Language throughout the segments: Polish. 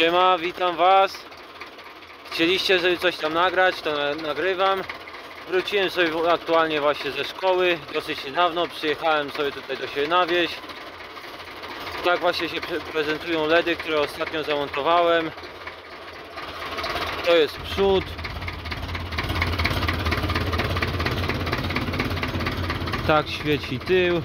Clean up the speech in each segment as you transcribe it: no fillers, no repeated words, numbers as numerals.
Siema, witam was. Chcieliście, żeby coś tam nagrać, to nagrywam. Wróciłem sobie aktualnie właśnie ze szkoły, dosyć niedawno. Przyjechałem sobie tutaj do siebie na wieś. Tak właśnie się prezentują LEDy, które ostatnio zamontowałem. To jest przód. Tak świeci tył.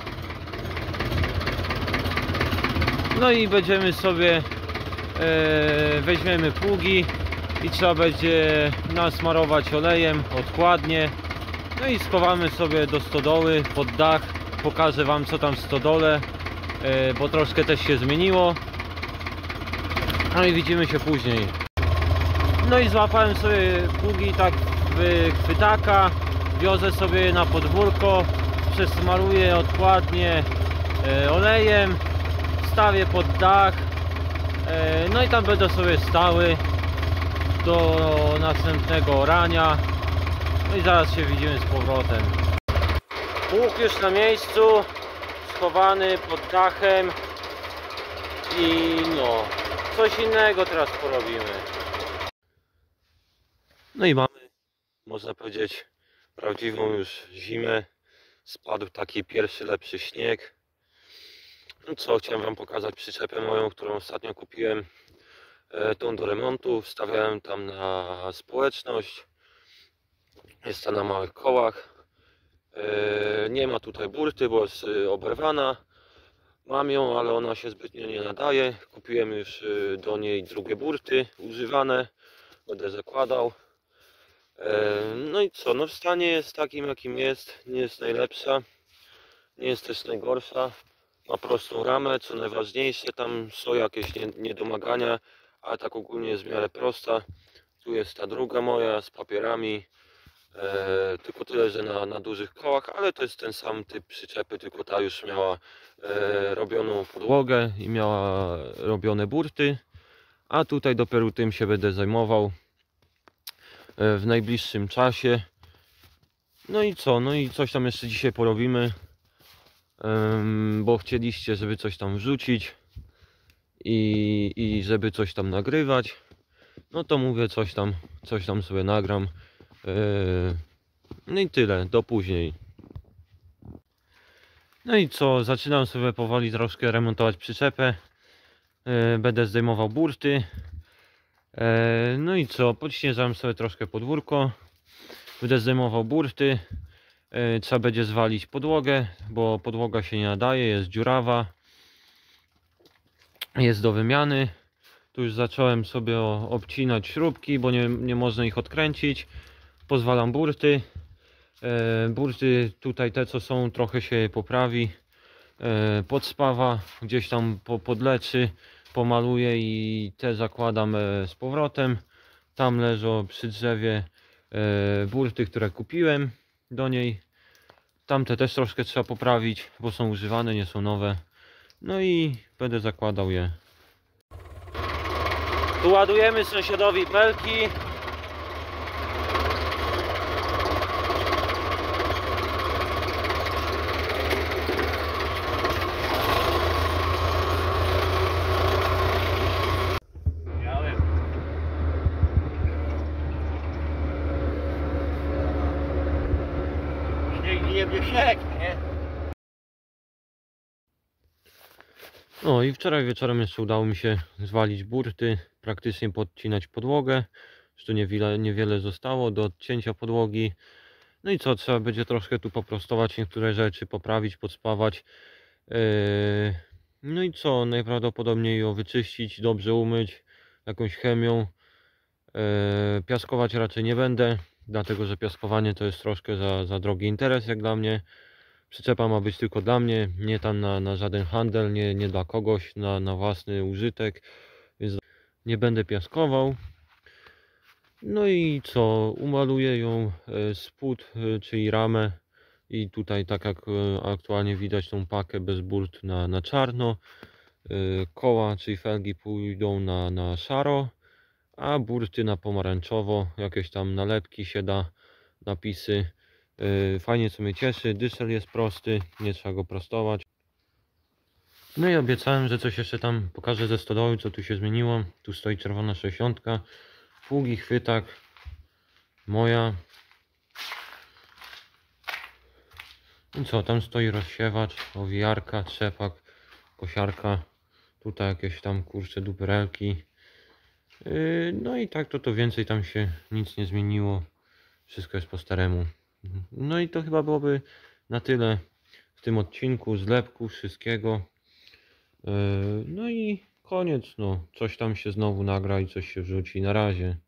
No i będziemy sobie weźmiemy pługi i trzeba będzie nasmarować olejem odkładnie. No i schowamy sobie do stodoły pod dach. Pokażę wam, co tam w stodole, bo troszkę też się zmieniło. No i widzimy się później. No i złapałem sobie pługi tak w chwytaka, wiozę sobie je na podwórko, przesmaruję odkładnie olejem, stawię pod dach. No i tam będę sobie stały do następnego orania. No i zaraz się widzimy z powrotem. Pług już na miejscu, schowany pod dachem. I no, coś innego teraz porobimy. No i mamy, można powiedzieć, prawdziwą już zimę. Spadł taki pierwszy lepszy śnieg. No co, chciałem wam pokazać przyczepę moją, którą ostatnio kupiłem, tą do remontu. Wstawiałem tam na społeczność. Jest ta na małych kołach. Nie ma tutaj burty, bo jest oberwana. Mam ją, ale ona się zbytnio nie nadaje. Kupiłem już do niej drugie burty używane. Będę zakładał. No i co, no w stanie jest takim, jakim jest. Nie jest najlepsza, nie jest też najgorsza. Ma prostą ramę, co najważniejsze, tam są jakieś niedomagania, ale tak ogólnie jest w miarę prosta. Tu jest ta druga moja z papierami, tylko tyle, że na dużych kołach, ale to jest ten sam typ przyczepy, tylko ta już miała robioną podłogę i miała robione burty, a tutaj dopiero tym się będę zajmował w najbliższym czasie. No i co, no i coś tam jeszcze dzisiaj porobimy. Bo chcieliście, żeby coś tam wrzucić i żeby coś tam nagrywać. No to mówię, coś tam sobie nagram. No i tyle, do później. No i co, zaczynam sobie powoli troszkę remontować przyczepę. Będę zdejmował burty. No i co, podśnieżam sobie troszkę podwórko. Będę zdejmował burty. Trzeba będzie zwalić podłogę, bo podłoga się nie nadaje, jest dziurawa, jest do wymiany. Tu już zacząłem sobie obcinać śrubki, bo nie można ich odkręcić. Pozwalam burty. Burty tutaj te, co są, trochę się poprawi. Podspawa gdzieś tam podleczy, pomaluję i te zakładam z powrotem. Tam leżą przy drzewie burty, które kupiłem do niej. Tamte też troszkę trzeba poprawić, bo są używane, nie są nowe. No i będę zakładał je. Tu ładujemy sąsiadowi pelki. No i wczoraj wieczorem jeszcze udało mi się zwalić burty, praktycznie podcinać podłogę. Już tu niewiele zostało do odcięcia podłogi. No i co, trzeba będzie troszkę tu poprostować niektóre rzeczy, poprawić, podspawać. No i co, najprawdopodobniej ją wyczyścić, dobrze umyć jakąś chemią. Piaskować raczej nie będę, dlatego że piaskowanie to jest troszkę za drogi interes jak dla mnie. Przyczepa ma być tylko dla mnie, nie tam na żaden handel, nie dla kogoś, na własny użytek, więc nie będę piaskował. No i co, umaluję ją spód, czyli ramę, i tutaj, tak jak aktualnie widać, tą pakę bez burt na czarno. Koła, czyli felgi, pójdą na szaro, a burty na pomarańczowo. Jakieś tam nalepki się da, napisy. Fajnie, co mnie cieszy, dyszel jest prosty, nie trzeba go prostować. No i obiecałem, że coś jeszcze tam pokażę ze stodoły, co tu się zmieniło. Tu stoi czerwona 60, pługi, chwytak, moja. I co, tam stoi rozsiewacz, owijarka, trzepak, kosiarka. Tutaj jakieś tam kurcze duperelki. No i tak to więcej tam się nic nie zmieniło. Wszystko jest po staremu. No i to chyba byłoby na tyle w tym odcinku, zlepku, wszystkiego. No i koniec, no. Coś tam się znowu nagra i coś się wrzuci. Na razie.